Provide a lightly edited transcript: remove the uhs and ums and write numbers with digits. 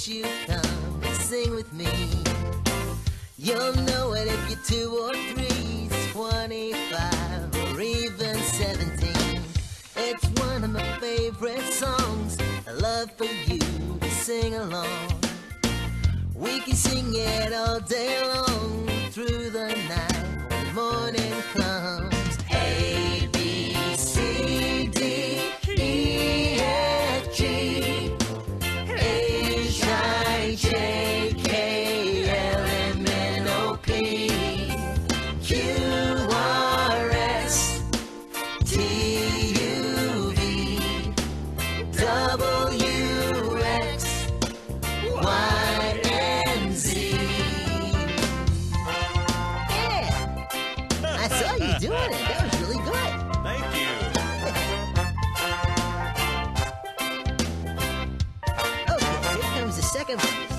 won't you come and sing with me? You'll know it if you're 2 or 3, 25 or even 17. It's one of my favorite songs. I love for you to sing along. We can sing it all day long, through the night when morning comes. A, B, C, D, E, F, G, H, I, J, K, L, M, N, O, P, Q, R, S, T, U, V, W, X, Y, and Z. Yeah! I saw you doing it. That was really good. Thank you. Okay, here comes the second one.